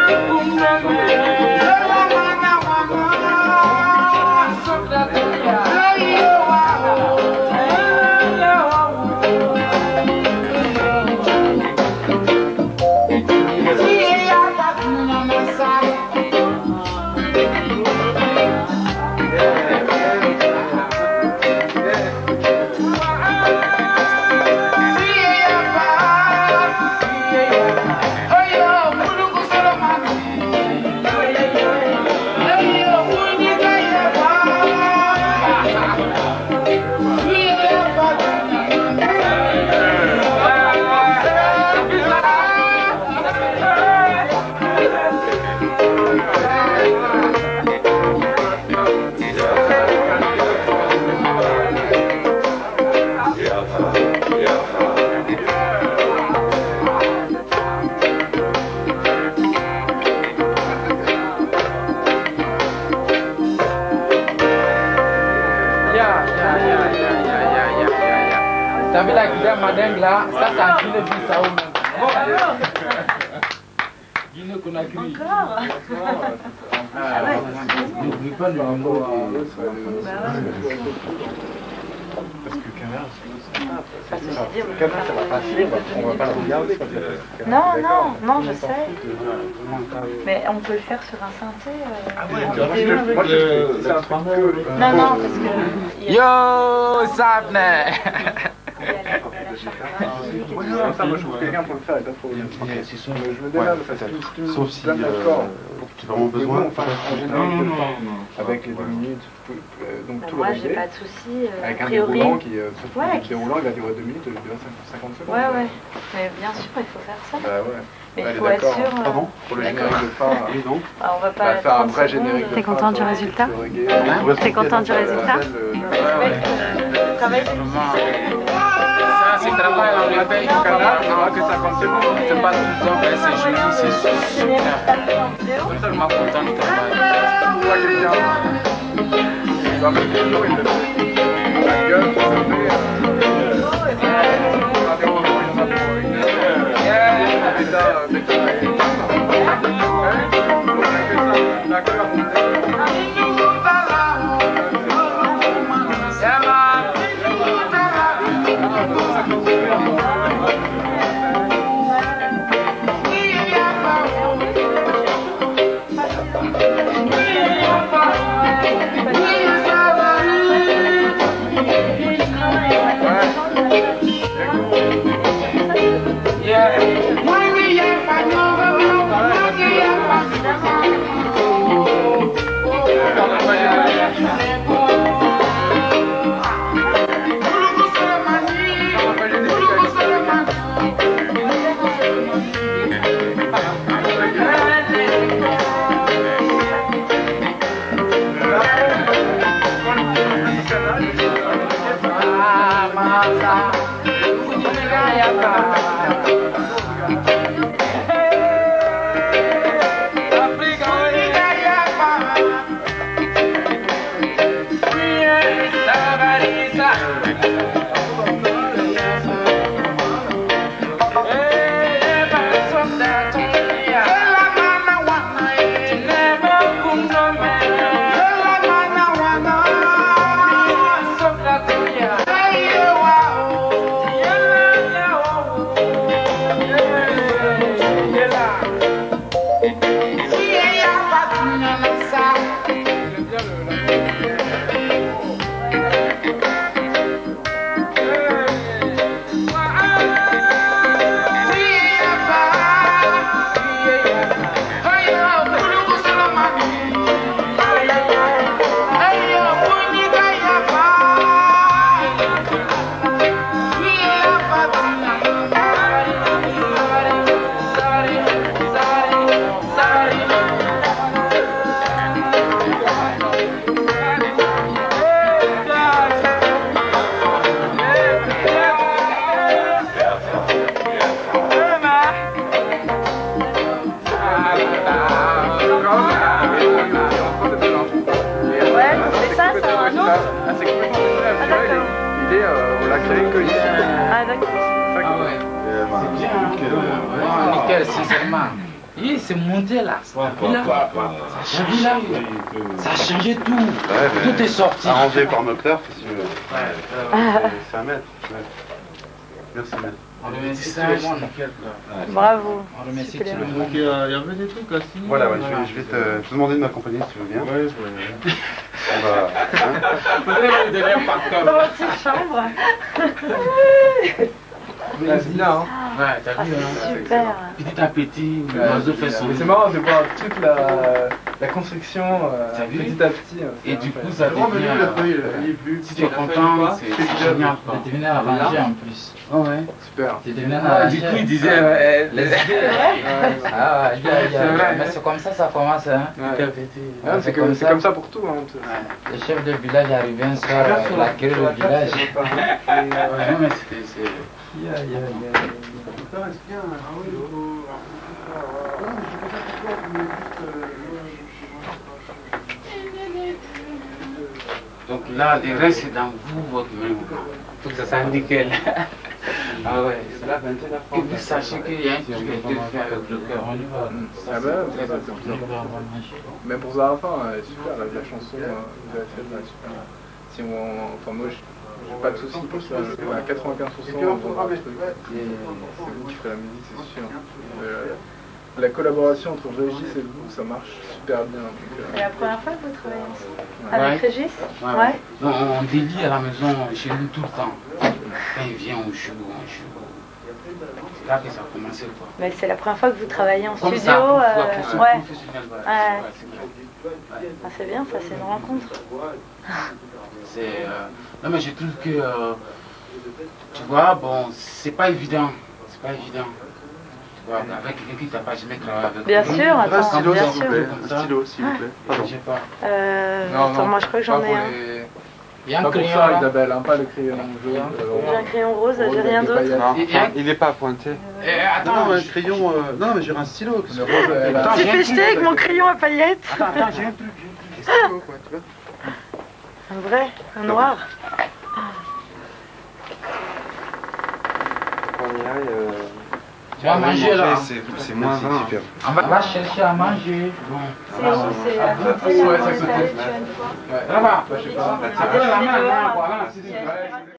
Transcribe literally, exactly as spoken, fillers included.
T'as vu la guitare madingue là? Ça c'est un Guinée-Bissau même. Guinée-Conakry. Encore? Ah ouais. N'oublie pas le numéro. Parce que Canard, Parce que c'est dit, Canard ça va passer, on va pas le regarder. Non, non, non, je sais. Mais on peut le faire sur un synthé. Euh, ah ouais, moi je c'est un truc que... Non, non, parce que... Yo, Sabne. Ouais, non, ça, moi je trouve que quelqu'un pour le faire et pas trop. Je me démerde, parce que sauf si tu as vraiment besoin, en général, avec les deux minutes, donc tout le moi régler. j'ai pas de soucis, euh, avec a un priori. déroulant qui, euh, sauf ouais, que le déroulant il va durer deux minutes, il va durer cinquante secondes. Ouais, ouais, mais bien sûr il faut faire ça. Bah ouais. Mais ouais, il faut être sûr. Hein. Pardon pour le générique de fin, oui, donc. Ah, on va pas on va faire un vrai générique de fin. T'es content du résultat? T'es content du résultat? Travail Ça, c'est travail, on le paye au Canada, on que ça compte bon. C'est pas tout le temps, mais c'est joli, c'est super. Je suis tellement content du travail. La gueule, Oui, c'est monté là. Ça a changé là. Ça a changé tout. Ouais, tout est sorti. Arrangé par moteur, qu'est-ce que tu veux. Ouais, c'est un mètre. Merci, maître. On remercie tout le monde. Bravo. On remercie tout le monde. Donc il y avait des trucs à signer. Voilà, ouais, je vais, je vais te, te demander de m'accompagner si tu veux bien. Ouais, ouais. On va. Hein Peut-être vous donner un pactole. Dans votre petite chambre. C'est bien, hein. Ouais, t'as Ah, vu, c'est hein. super. Petit à petit, l'oiseau fait son. Mais c'est marrant de voir toute la, la construction euh, T'as vu petit à petit. hein, c'est Et du incroyable. coup, ça devient. euh, Si tu es content, c'est génial. quoi. Tu devenais arrangé en plus. Oh ouais. Super. Tu devenais Ah, arrangé. du coup, il disait. euh, Les idées. Ah, il y a- il y a- C'est vrai. mais c'est comme ça ça commence. Hein. Petit à petit. Ah, c'est comme, c'est comme ça pour tout. Hein. Le chef de village arrivait un soir, euh, il a créé le village. Ouais, non, mais c'était. c'est- Donc là, le reste c'est dans vous, votre main. Il faut que ça soit nickel. Ah ouais. Que vous sachiez qu'il y a un truc qui a été fait avec le cœur. On y va. Ah bah, c'est ça, c'est bien. Mais pour Zarafin, euh, super, la, la chanson euh, vous avez faite là, super. Si on, enfin moi, j'ai j'ai pas de soucis pour ça. Je- À quatre-vingt-quinze pour cent, on entendra le truc. Et c'est vous qui ferez la musique, c'est sûr. Euh, la collaboration entre Régis et vous, ça marche super bien. donc, euh, C'est la première fois que vous travaillez ensemble Ouais. avec Régis? Ouais. Ouais. Non, on délie à la maison, chez nous tout le temps. Quand il vient, on joue, on joue. C'est là que ça a commencé quoi. Mais c'est la première fois que vous travaillez en Comme studio. ça, pour, euh, pour ce ouais. professionnel. voilà. Ouais. Ouais, c'est vrai. Ah, c'est bien, ça, c'est une rencontre. C'est, euh, non mais je trouve que, euh, tu vois, bon, c'est pas évident. C'est pas évident. Tu vois, avec quelqu'un qui t'a pas jamais travaillé avec. Bien lui. sûr, Un attends, stylo, bien s'il vous sûr. plaît. Comme Un ça. stylo, s'il vous plaît. Pardon. J'ai pas. Euh, Non, attends, non, moi je crois que j'en pas ai pour un. les- Il y a un Pas pour crayon ça, là. Isabelle, hein, pas le crayon jaune. J'ai J'ai un crayon rose, Rose j'ai avec rien des d'autre. paillettes. Non, Et- et- Il est pas pointé. Eh, non, attends, non, un je- crayon. euh, Non, mais j'ai un stylo. qu'est-ce Le que- rose, elle a- Attends, Tu j'ai un fais truc. jeter avec mon crayon à paillettes. Attends, attends, j'ai un truc, j'ai un truc. Stylo, quoi, tu vois. Un vrai, un noir. On y aille. euh, Tu vas manger là. C'est c'est moins vingt. Super. On va, on va chercher à manger. Bon. C'est où? C'est à côté, là, Ouais, où ça on se est allé fait. tu vois, une fois. Ouais. Là-bas. Bah, je sais pas. Après la main, là, voilà, c'est des-